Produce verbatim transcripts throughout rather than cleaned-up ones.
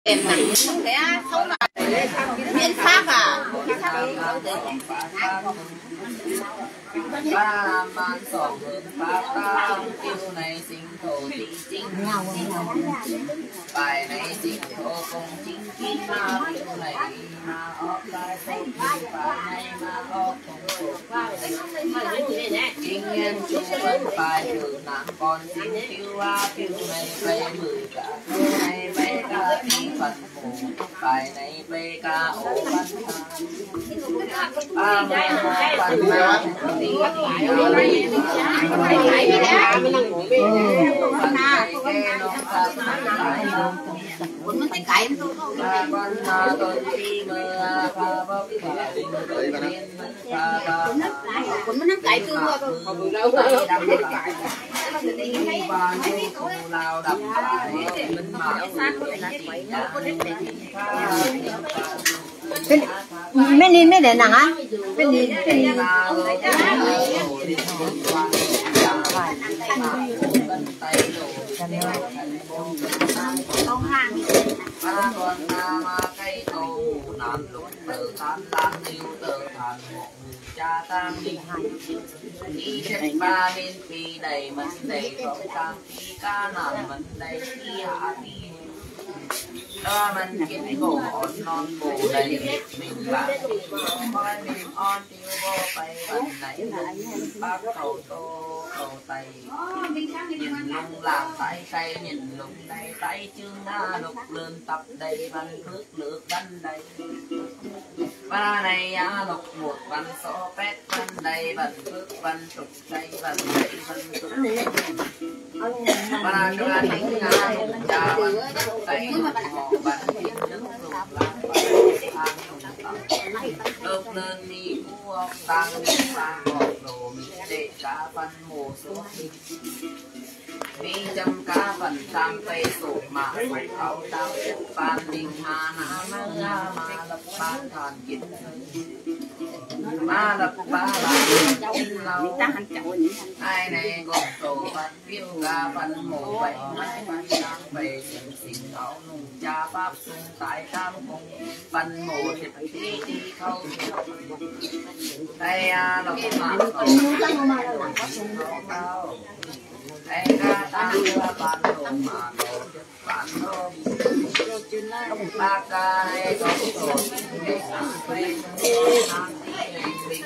em nặng cái không là biến pháp à ba làm ban sổ hướng pháp ta tiêu này sinh thổ thị chính bài này sinh thổ công chính kim ma tiêu này ma ốc lai phổ thị bài này ma ốc công phổ chính nhân chung phân bài trừ nạn con sinh tiêu a tiêu này bay mười cả tiêu này bay cả thi phật mù bài này bay cả ô văn ba mươi phần ma mình phải cãi mình mình cãi từ không lâu mấy nín mấy để nặng á mấy nín mấy nín con hàng ba con ma cây cầu nằm lúc từ tan lan yêu từ thành một cha tam đi đi trên ba bên phi đầy mình đầy không tam phi ca nằm mình đầy phi hạ phi đó mình kiếm cổ non bồ đầy mình bạn coi mình on tiêu vô bay vận này bác cầu tô cầu tay nhìn lung làm tay tay nhìn lung tay tay chương na lục lươn tập đầy văn phước lược đánh đầy ba này á lục một văn số pet văn đầy văn phước văn trục đầy văn đầy văn trục ba cho anh những nga lục trà văn tay họ văn thiên nước lục làm văn an lục lên mi u ông tăng tăng ngọt đồ mi để cá văn mồ số mi châm cá phần tam tây sụp mà sụp áo tao chất ban đình hà na ma ma lập ban thàn kiến ma lập ba là lâu ai này gồm tổ văn phiêu ga văn mồ vậy mai văn sang về sinh sinh áo nùng cha pháp sung tại tam cung văn mồ thiệp đi đi khâu đây à lộc mà đây ra ta đưa bàn đồ mà đồ bàn đồ ba cái có đồ để ăn quên ăn đi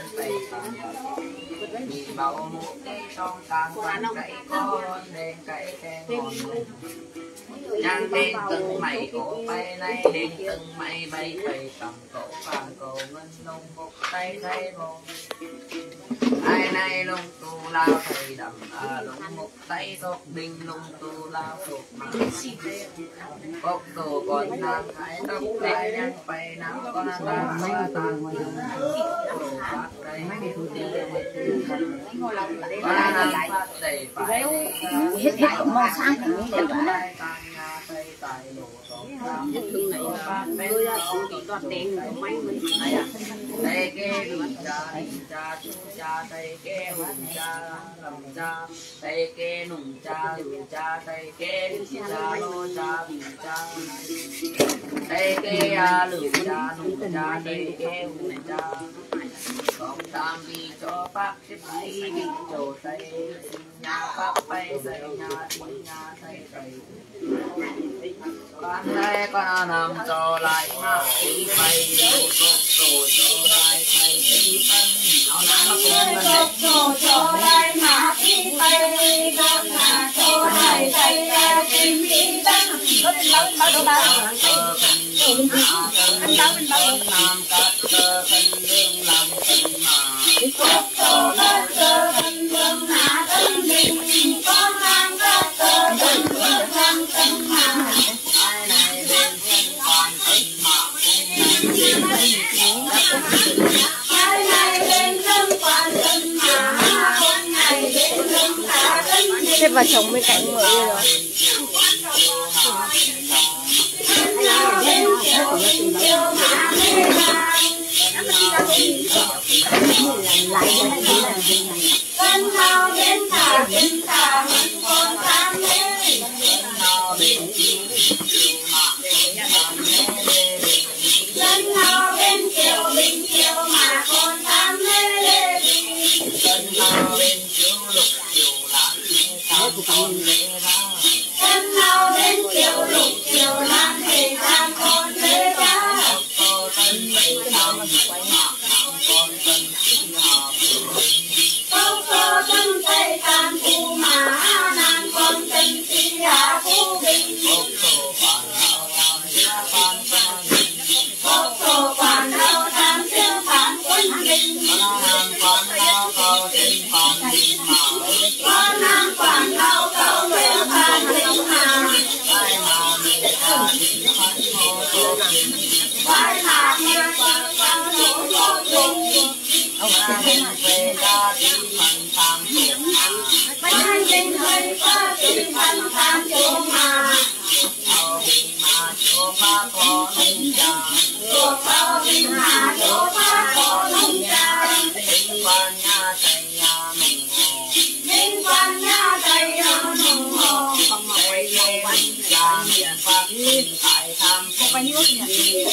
đi bảo một cái trong càng quan cái con đen cái khen ngon nhang đen từng mày cổ bay này đen từng mày bay bay cầm cổ vàng cổ ngân lông một tay thay bồn ai này lông tu lao thầy đầm à lông một tay sốt đinh lông tu lao sốt mà bốc tổ còn nam thái tóc tay nhang bay nam con nam ba tàn cổ phát đây con nam phát đầy phải hết hết màu sang thì mới đẹp tay tay tay lộ thương này là tôi chỉ toàn đen của mấy mình tay ke lùn cha cha chu cha tay ke lùn cha làm cha tay ke nùng cha lùn cha tay ke lùn cha lô cha lùn cha tay ke a lùn cha nùng cha tay ke lùn cha con tam đi cho bác xếp đi đi chỗ tay nhà bác bay dậy nhà đi nhà tay tay con đây con nằm cho lại mà đi bay đi cốc đồ cho lại thầy đi phân áo nắng mà cũng mình cốc đồ cho lại mà đi bay đi con mà cho lại thầy ra tìm đi tăng có bên đâu bên đâu đâu anh đâu bên đâu làm cắt cơ phân lương làm phân mà cốc đồ lên cơ phân lương hạ tân đình con làm cắt cơ phân lương làm phân mà ai này bên thân còn phân mà ai này bên thân còn phân mà con này bên thân hạ tân đình xếp vào chồng bên cạnh mở rồi con thao đến thả đến thả con tham lên nào đến chi mà phải là nhà quan quan hữu vô dụng về ra đi phần tham dụng phải hành trình hơi qua đi phần tham dụng mà ao bình mà chỗ ba có nông trà chỗ ao bình mà chỗ ba có nông trà liên quan nhà chạy nhà nông hồ liên quan nhà chạy nhà nông hồ không mà quay về quanh nhà miền Bắc tại tham không phải nước nhỉ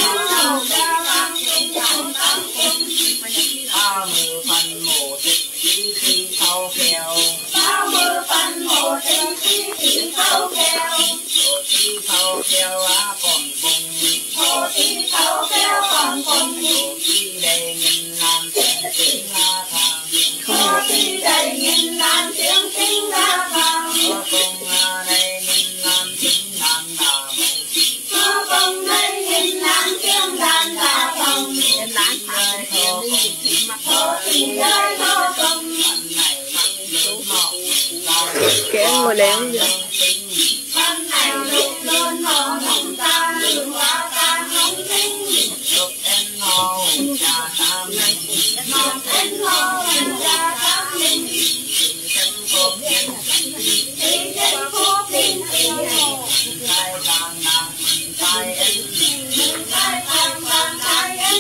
ba mươi phần một chi chi thâu kèo ba mươi phần một chi chi thâu kèo một chi thâu kèo á còn cùng một chi thâu kèo còn cùng một chi đầy nghìn làm tiếng tiếng la thang một chi đầy nghìn làm tiếng tiếng la thang một cùng đầy nghìn làm tiếng đàn đà một cùng đầy nghìn làm tiếng đàn đà không đàn đà thô thô tình ơi thô công Kẻ ngồi lén vậy. con này lúc luôn họ không ta lượng hoa ta không tính lúc em ngô cha tam linh ngọc em ngô cha tam linh chân cột chân đi chân cột tin tin tay vàng vàng tay em tay vàng vàng tay em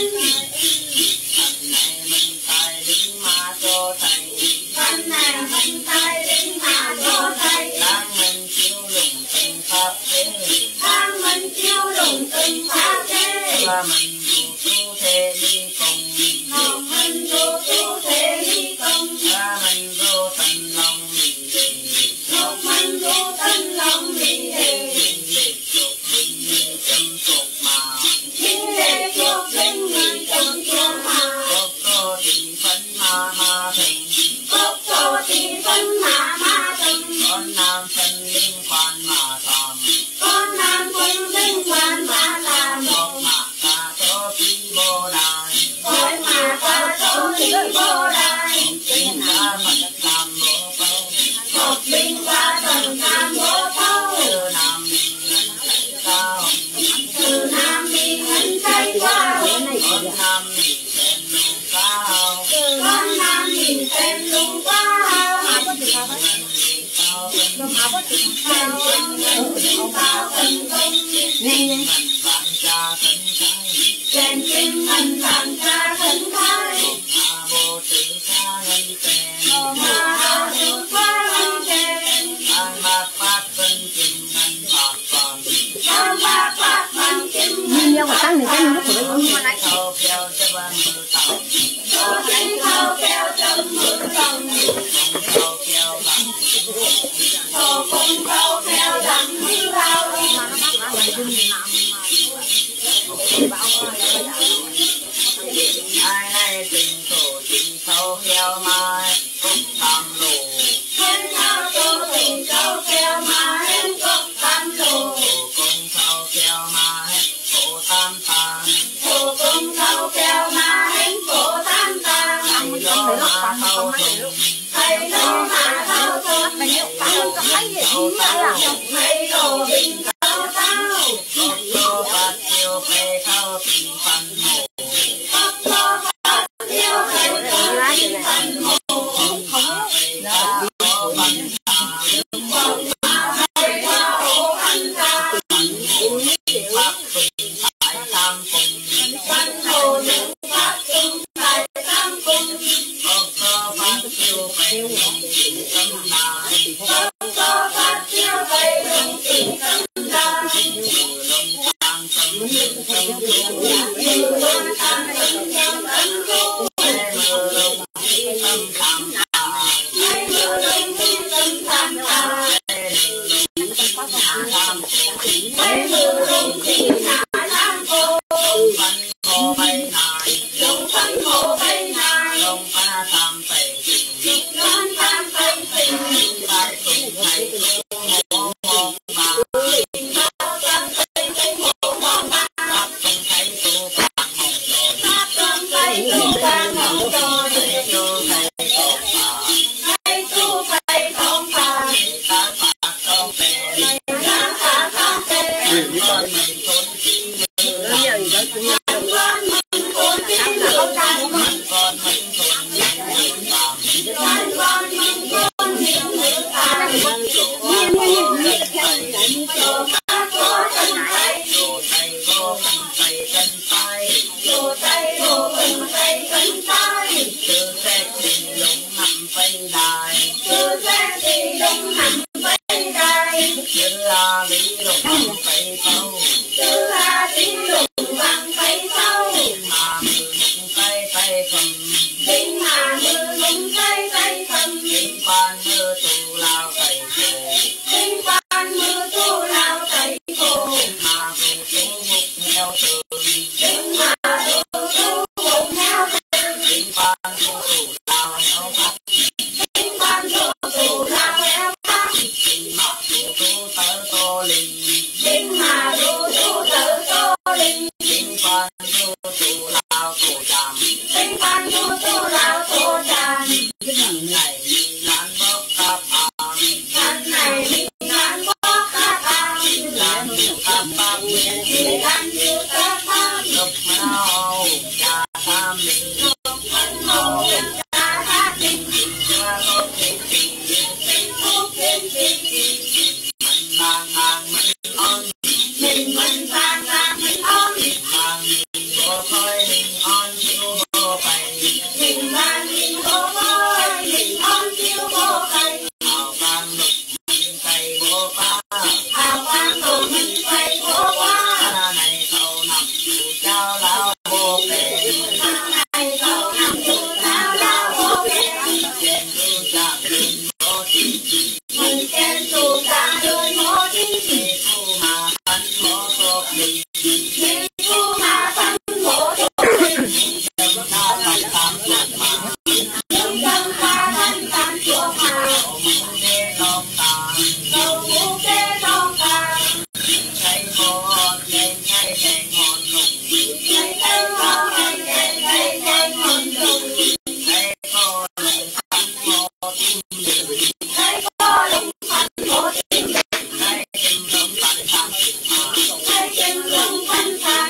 anh này mình tay đến mà cho tay đang mình chiêu lùng từng pháp thế đang mình chiêu lùng từng pháp thế và mình dù tu thế đi cùng và mình dù tu thế đi cùng và mình dù tận lòng mình và mình dù tận lòng mình để chuộc mình mình chăm chuộc mà để chuộc mình mình chăm chuộc mà cốc tô thì phấn ma ma thành cốc tô thì phấn ma ma thành con nam phân liên quan mà làm con nam phân liên quan mà làm một mà ta tô phi bồ đài mỗi mà ta tô phi bồ đài tình ta phật làm bố câu một bình qua tầng nam bố câu từ nam mình ngân chạy cao từ nam mình ngân chạy cao con nam mình xem lung cao con nam mình xem lung cao trên kinh mình vạn cha thân thái a bồ tứ ca ngân tiền a bồ tứ ca ngân tiền an bạc bạc vân kim ngân bạc vân an bạc bạc vân kim ngân Nhưng mà tăng này cái nước của nó con lấy thâu keo cho ba mươi tàu con lấy thâu keo cho mười tàu con thâu keo bằng con thâu keo bằng mười tàu ai này tình tổ tình thâu keo mai cũng tam lù em thâu tổ tình thâu keo mai em cũng tam lù cũng thâu keo mai cổ tam tàng cổ cũng thâu keo mai em cổ tam tàng thầy lô mà thâu thùng thầy lô mà thâu thùng thầy lô bình thâu thâu cốc lô bát tiêu phê thâu tình phần mộ cốc lô bát tiêu phê thâu tình phần mộ không phê thâu phần thà không phê thâu phần thà pháp tùng tại tam cùng văn hồ những pháp tùng tại tam cùng cốc lô bát tiêu phê đồng tình tâm đài cốc lô bát tiêu phê đồng tình tâm đài từ lông tăng tâm tâm tâm từ lông tăng tâm tâm tâm tu mơ lông tâm tham thà mơ lông tâm tham thà tham mơ lông tham tham cô văn cô bay nài lông văn cô bay nài lông pa tham tây lông tham tây tình đại tùng thầy mô mô bà tham tây tây mô mô bà pháp tùng thầy tu phạn hồng đồ pháp tùng thầy tu phạn hồng đồ thầy tu thầy tu phạn thầy tu thầy tu phạn ta phạt không về ta phạt không về con mình trốn chi mưa Hãy subscribe cho kênh Ghiền Mì Gõ để không bỏ lỡ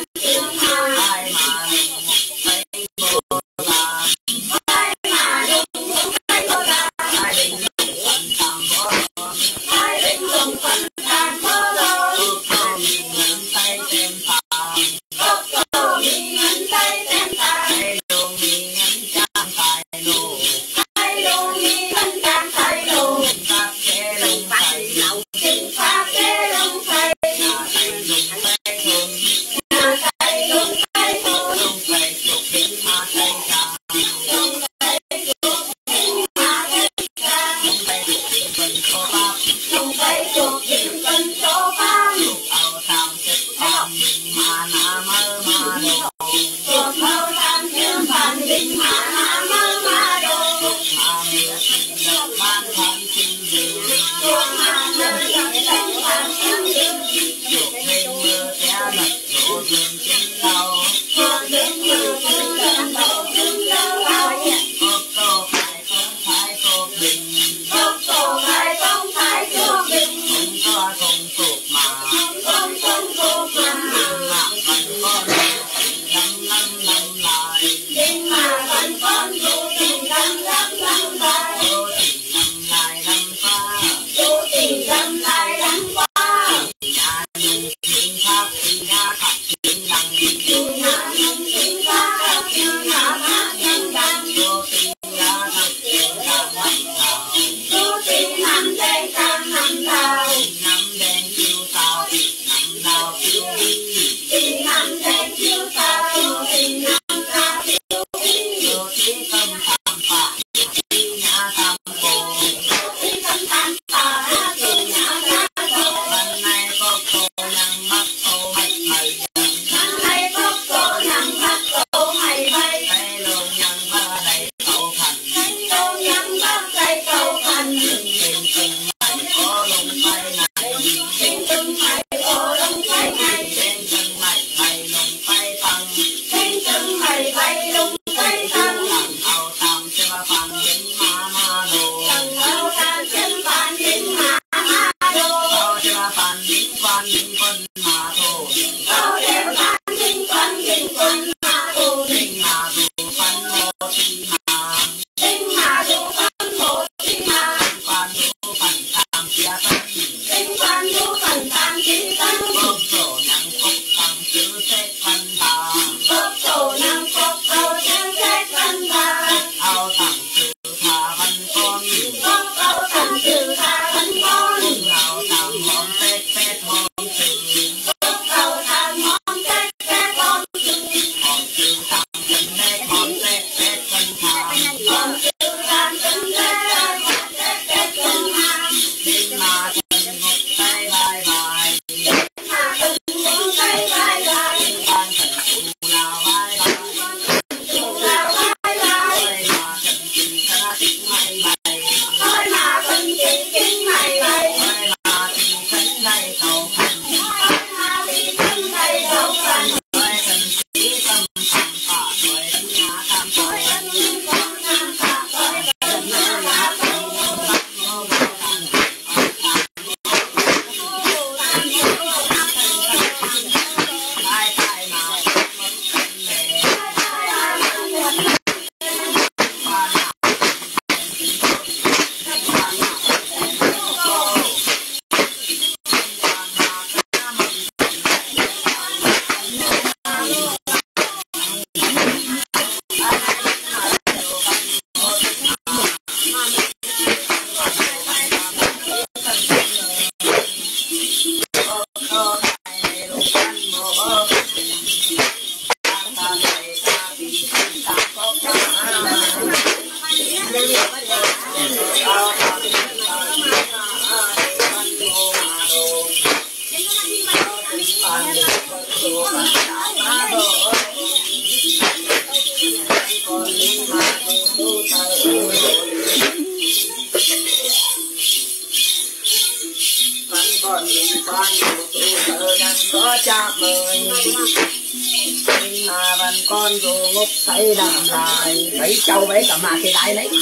còn những con dù thơ đang có cha mời nhưng mà vẫn con dù ngốc thấy đàm lại mấy châu mấy cả mà cái đáy đấy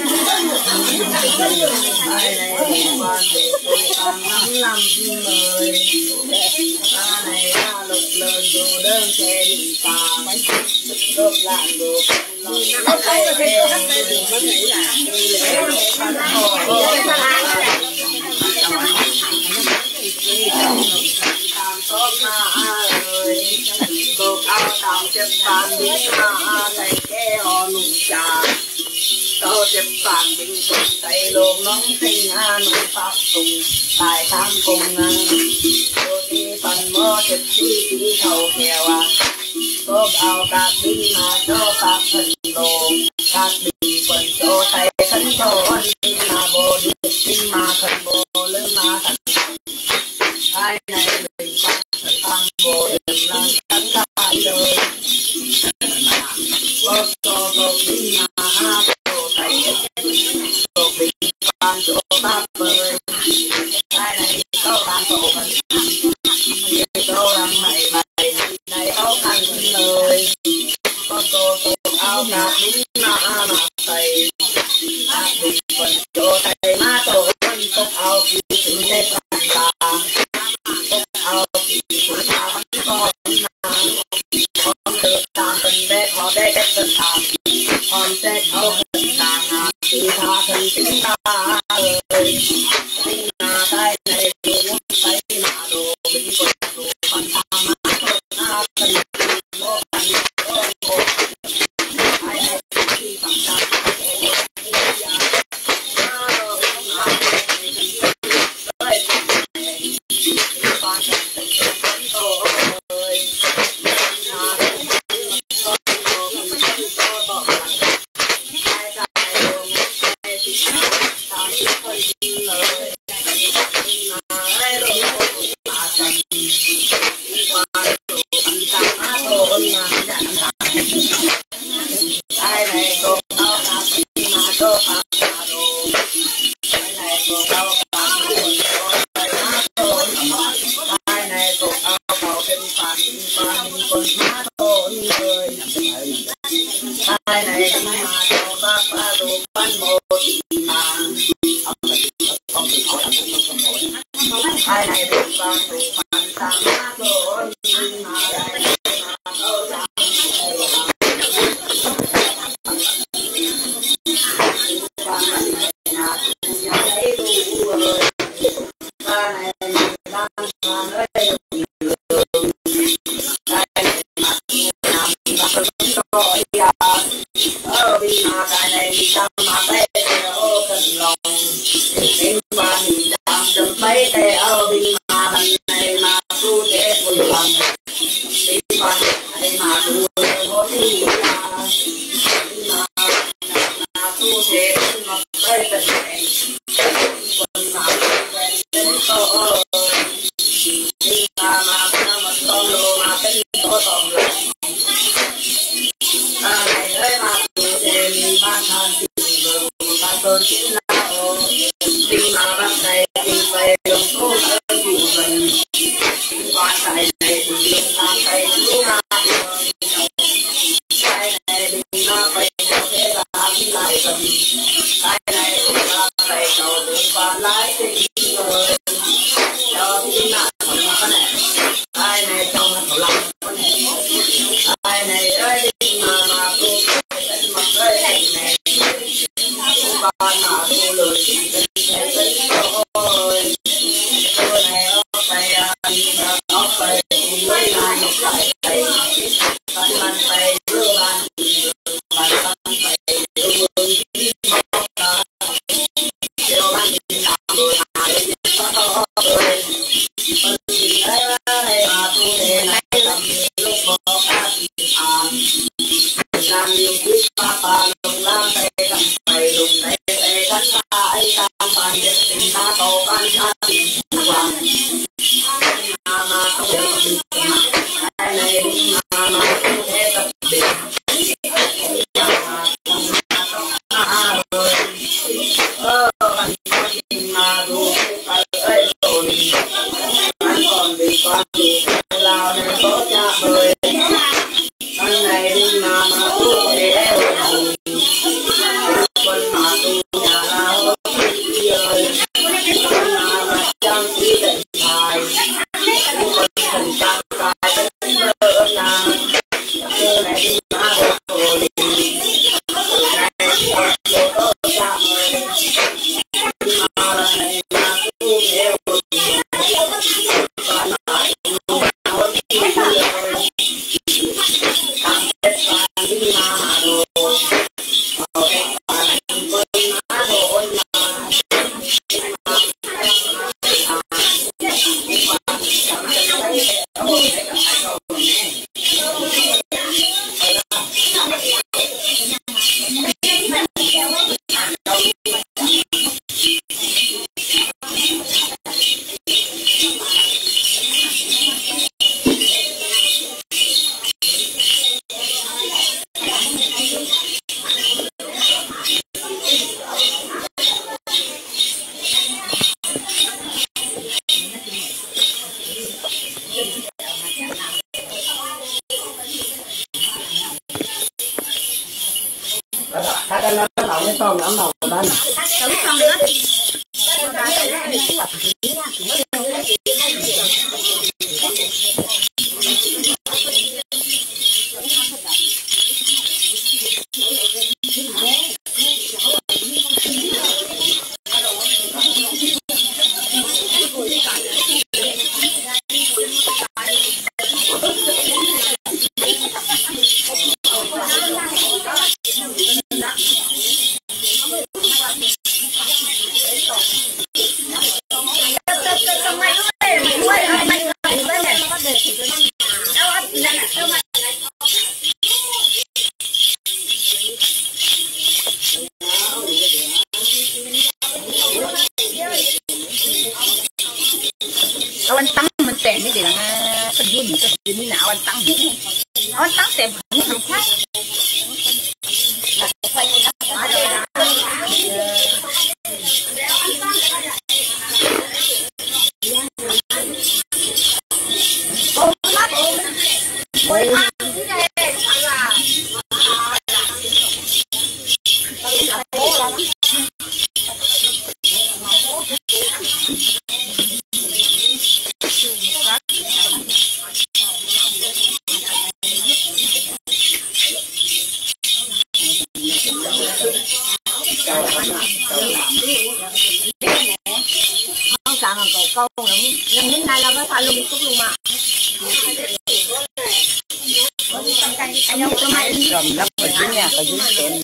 ai này con về tôi con năm năm mời ta này ta lục lên dù đơn xe đi tà đốt lạng đồ nó không có thể có hết đây mình nghĩ là tốt mà ơi cô áo tạm chấp bàn đi mà thầy kế họ nụ trà cô chấp bàn đi thầy lộn nóng tinh hà nụ pháp tùng tài tham cùng cô đi phần mơ chấp chi chỉ thầu kèo à cô áo các binh mà cho pháp thần lộn các binh quần cho thầy khấn cho anh mà bồ đi tinh mà thần bồ lưng mà thần ai này mình tăng thần tăng bồ đừng làm cắn tay đời có cho tôi đi mà ha cô thầy cô bị ban chỗ pháp bơi ai này có ban chỗ phần để tôi làm mày mày này áo khăn lời có tô tô áo cà đúng mà mà thầy các bị phần chỗ thầy má tổ tốt áo kỳ sự đẹp ta ao kỳ của ta vẫn còn con được ta tình đẹp họ để đẹp tình ta con sẽ thâu tình ta thì tha thân tính ta ơi tình là tay này cũng tay mà đồ bình quân đồ phần ta mà ta tình một tình một ai này khi bằng ta ai này cô áo cà phê mà cô áo cà đồ ai này cô áo cà phê ai này cô áo cà phê phản phản con má thôi người ai này mà cô bác ba đồ bán một mà ai này đồ bán đồ phản phản má thôi ở vì mà cái này tâm mà bé ô cần lòng nhưng mà mình làm được mấy cái ở vì mà mình này mà tu thế vui lòng vì mà này mà tu có gì là mà mà tu thế mà cái cái này còn mà cái đến to vì mà mà mà con đồ mà cái to to này ơi mà tu thế mình ban thân tình vợ ban tôn chính là ô tình mà ban này tình về đồng tu ơn tình vần quan tài này tình lương tham tay chú na cái này tình na phải cho thế là đi lại cần cái này cũng là phải cầu được và lái tình người cho tình na còn cái này cái này trong nó lòng cái này cái này ơi tình mà mà tu mà cái này này con nào tu lười thì sẽ tính thôi tôi này ốc tay ốc tay mới lại lại tay bàn bàn tay đưa bàn bàn bàn tay đưa vương mọc ra đưa bàn làm người hại có thôi phân gì đấy này mà tu thế này làm gì lúc một cái à làm nhiều quyết ba ba lùng làm tay cầm tay lùng tay tay cắn tay tam bàn việc tình ta tổ ban cha tình hoàng mà mà không được cái này Awan tăng mình tèm cái gì là cái gì mình cái gì nào awan tăng gì awan tăng tèm không thằng khác không sao mà cầu câu nữa nhưng đến nay là mới phải luôn chút luôn mà anh đâu có máy cầm lắp vào dưới nhà vào dưới kèm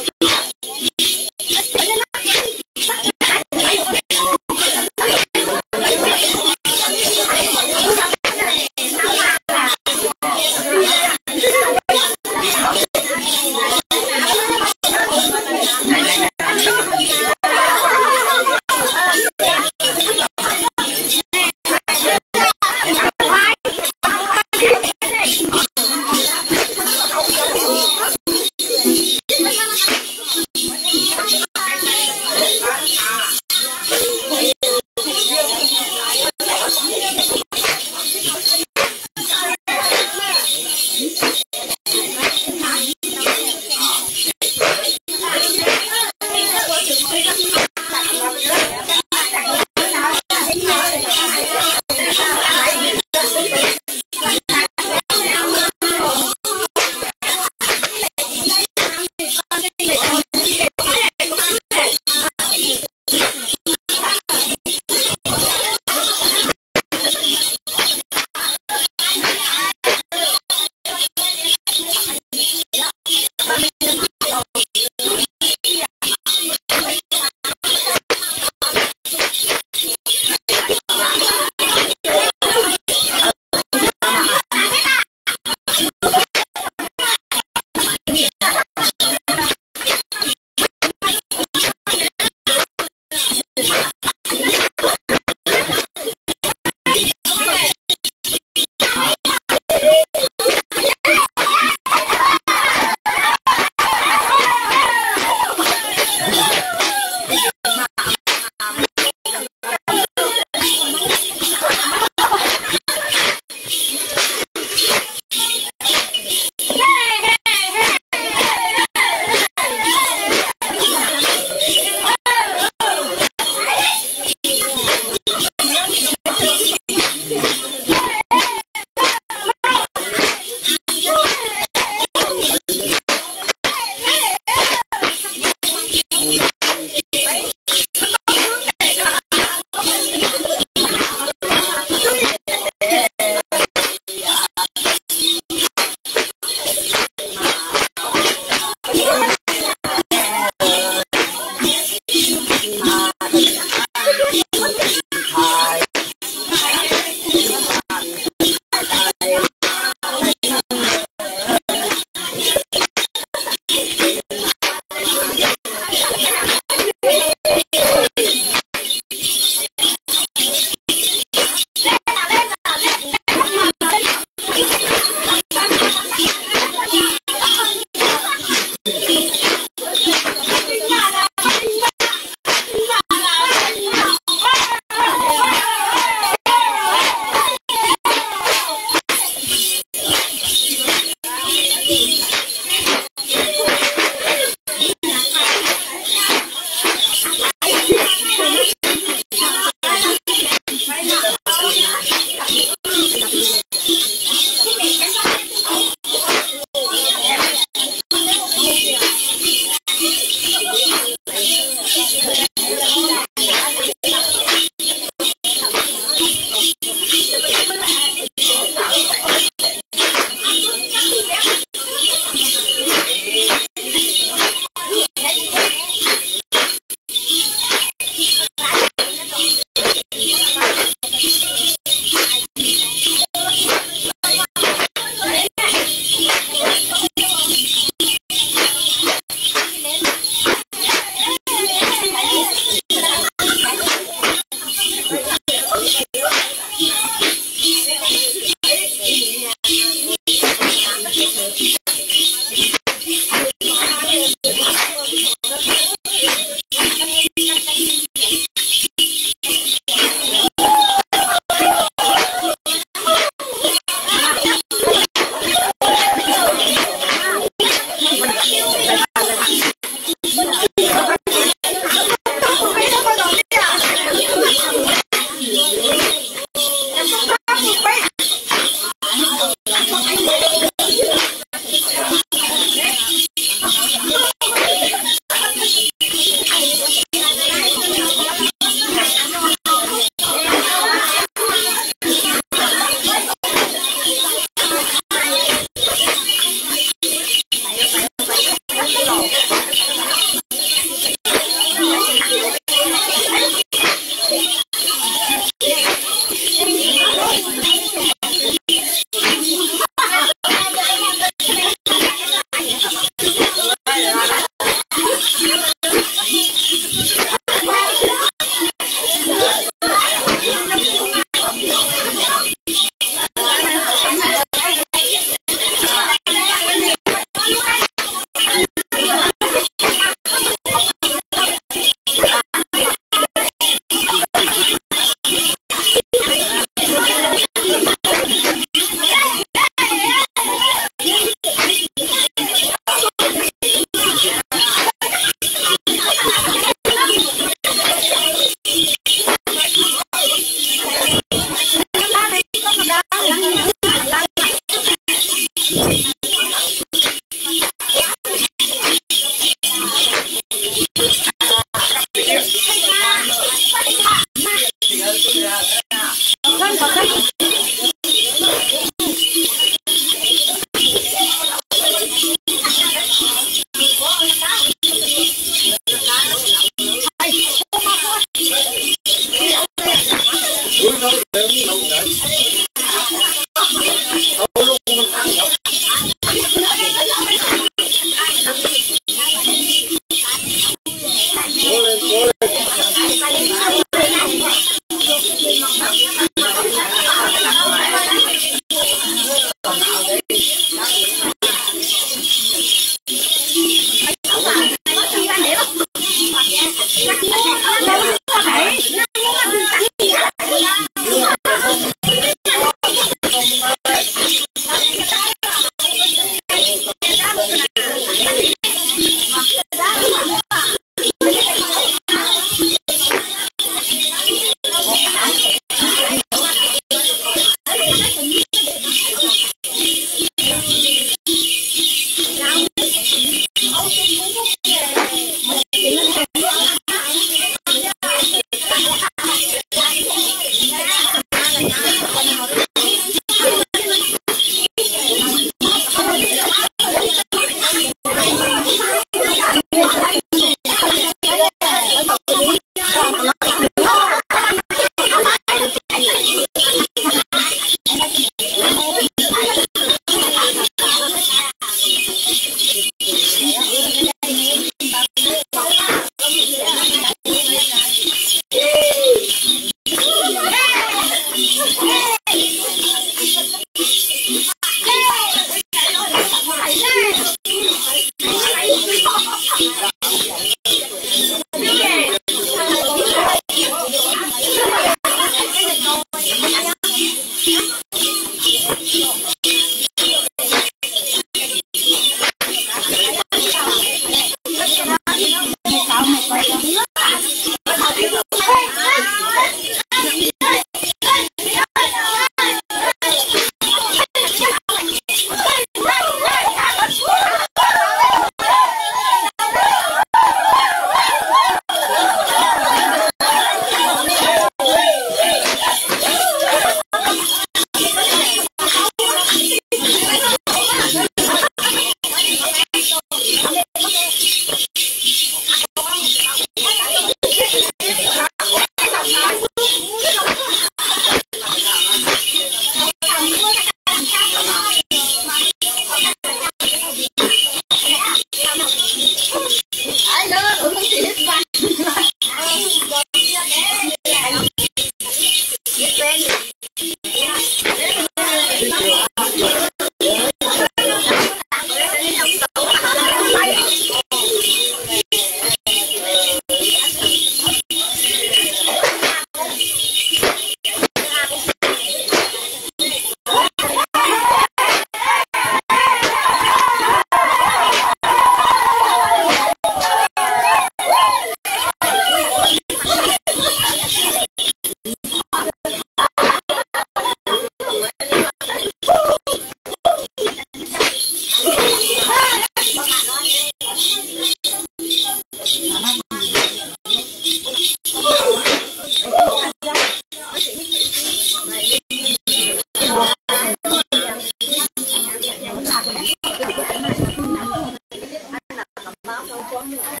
Hãy subscribe cho kênh Ghiền Mì Gõ để không bỏ lỡ